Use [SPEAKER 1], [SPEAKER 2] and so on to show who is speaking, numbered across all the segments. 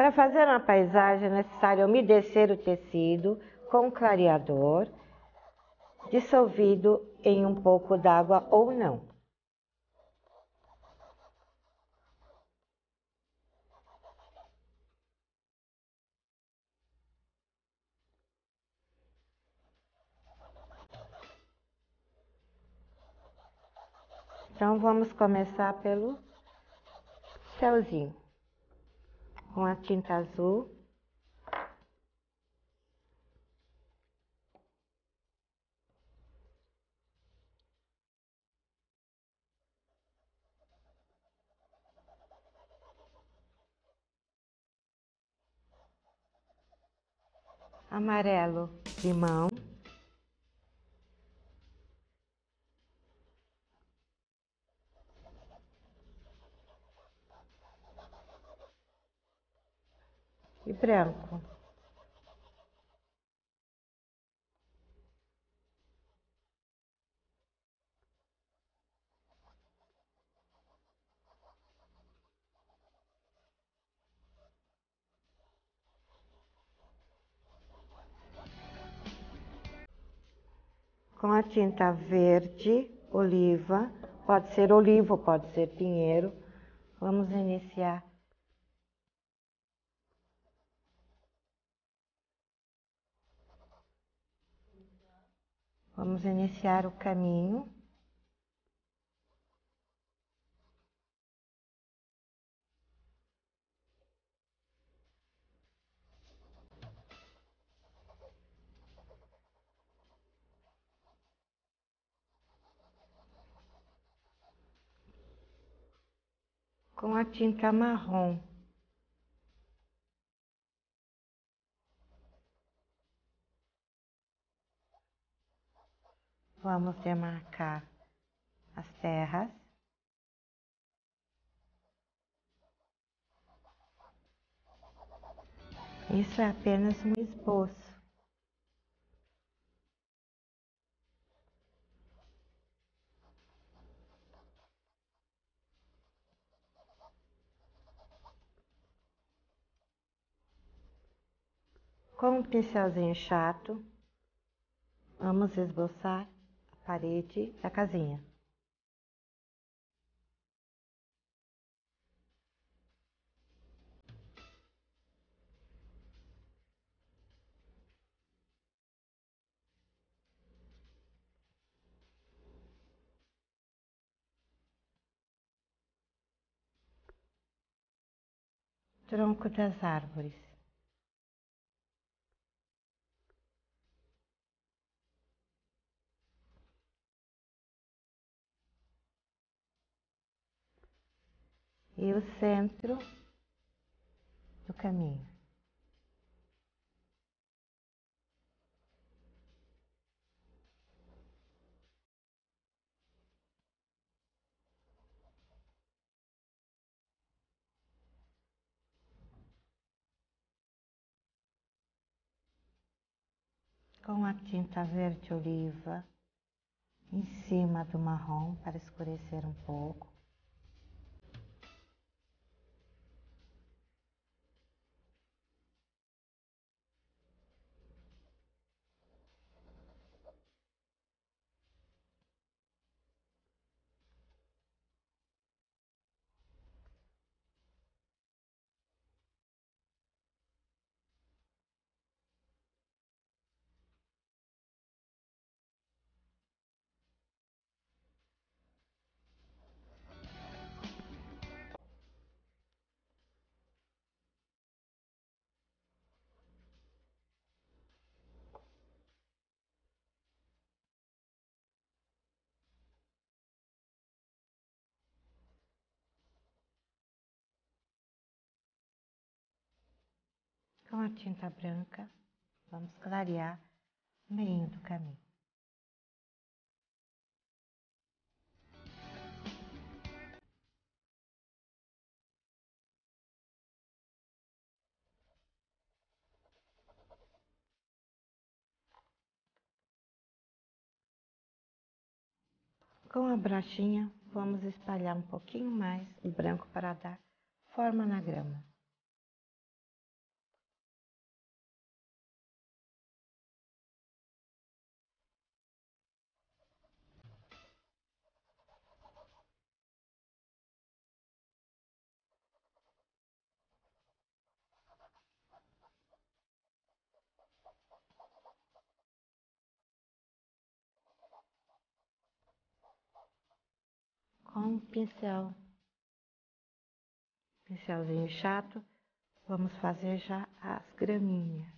[SPEAKER 1] Para fazer uma paisagem é necessário umedecer o tecido com clareador, dissolvido em um pouco d'água ou não. Então, vamos começar pelo céuzinho. Com a tinta azul. Amarelo, limão. E branco. Com a tinta verde, oliva, pode ser olivo, pode ser pinheiro. Vamos iniciar. Vamos iniciar o caminho. Com a tinta marrom. Vamos demarcar as terras. Isso é apenas um esboço. Com um pincelzinho chato, vamos esboçar a parede da casinha. Tronco das árvores. E o centro do caminho. Com a tinta verde oliva em cima do marrom para escurecer um pouco. Com a tinta branca, vamos clarear o meio do caminho. Com a brachinha, vamos espalhar um pouquinho mais o branco para dar forma na grama. com um pincelzinho chato, vamos fazer já as graminhas.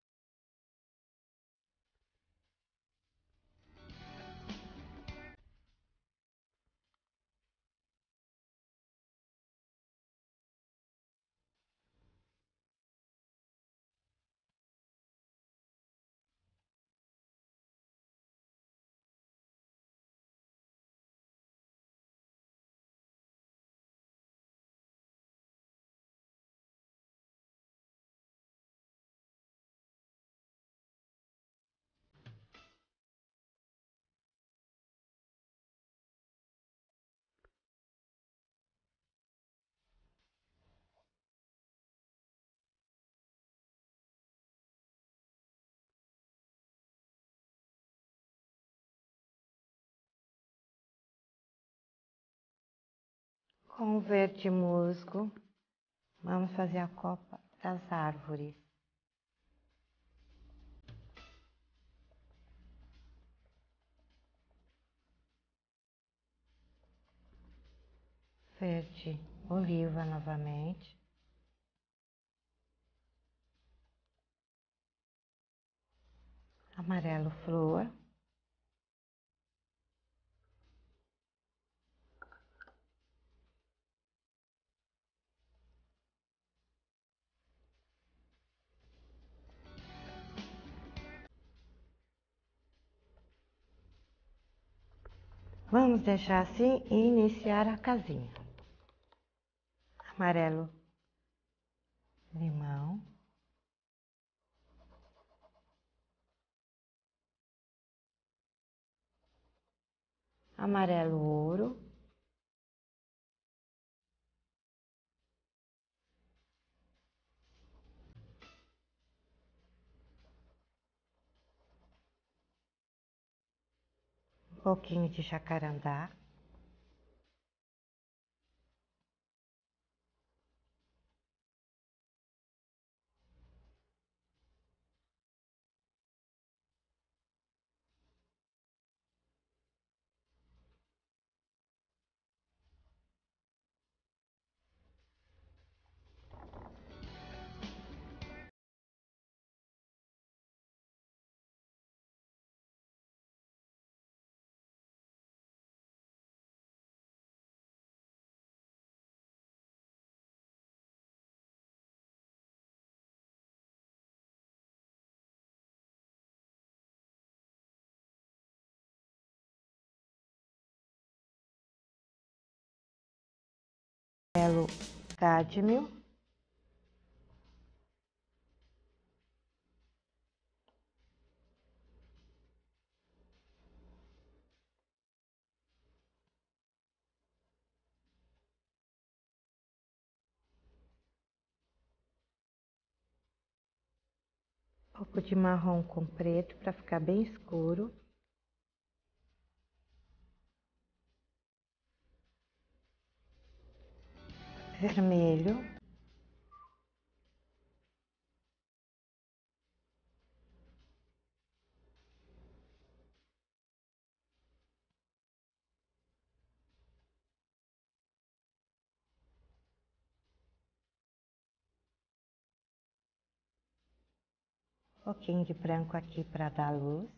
[SPEAKER 1] Com o verde musgo, vamos fazer a copa das árvores. Verde oliva novamente. Amarelo flor. Vamos deixar assim e iniciar a casinha. Amarelo limão. Amarelo ouro. Um pouquinho de jacarandá. Amarelo cádmio. Um pouco de marrom com preto para ficar bem escuro. Vermelho. Um pouquinho de branco aqui para dar luz.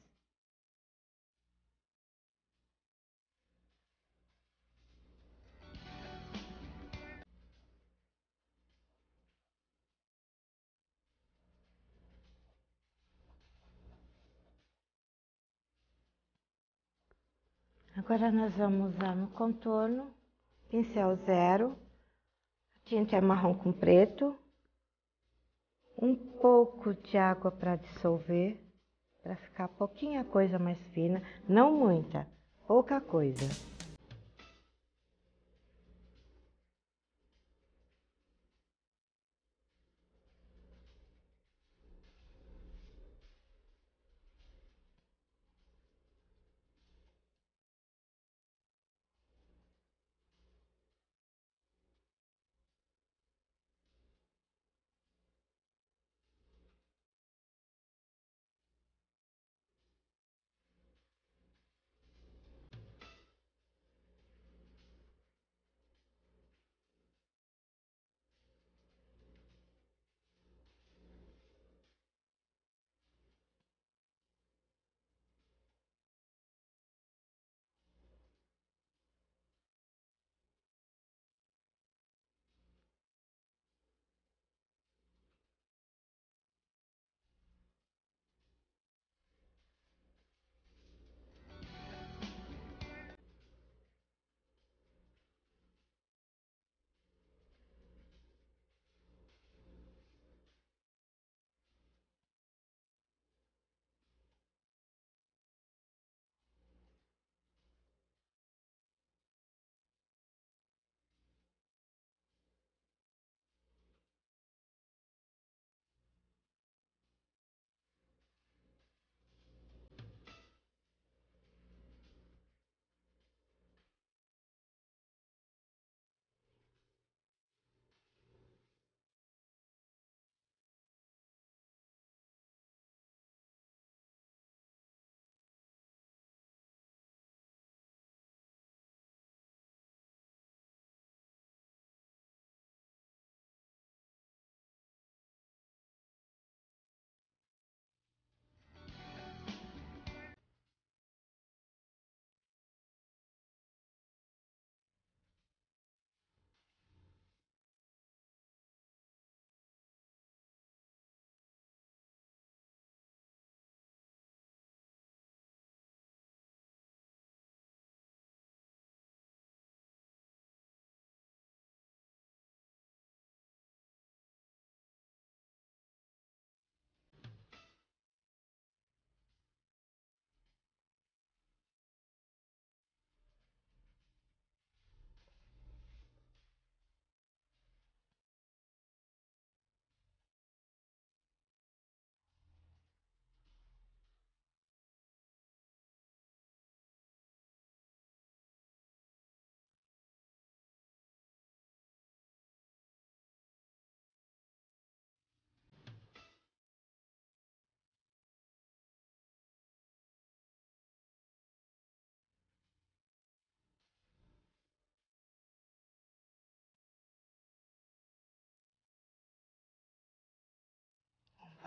[SPEAKER 1] Agora nós vamos usar no contorno, pincel zero, a tinta é marrom com preto, um pouco de água para dissolver, para ficar pouquinha coisa mais fina, não muita, pouca coisa.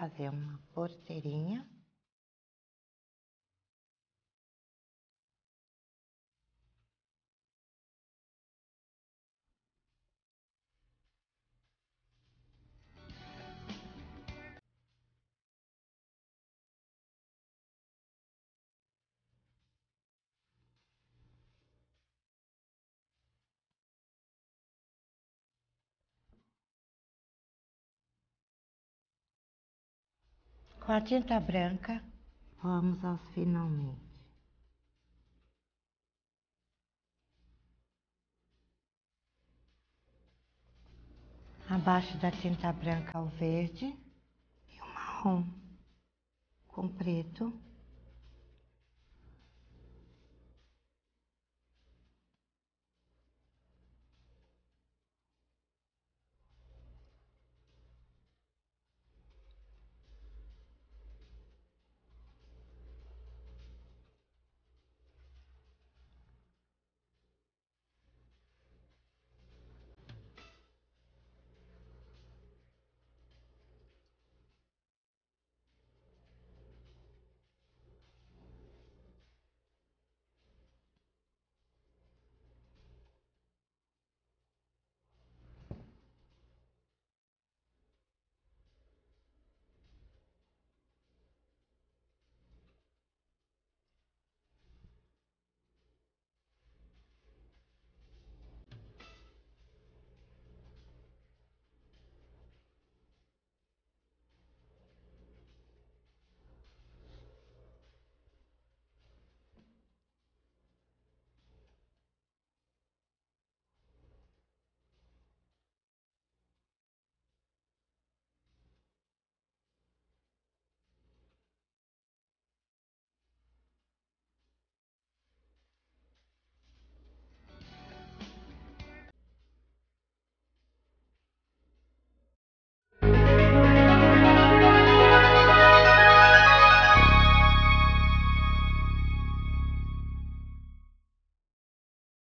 [SPEAKER 1] fazer uma porteirinha. Com a tinta branca, vamos aos finalmente. Abaixo da tinta branca o verde e o marrom com preto.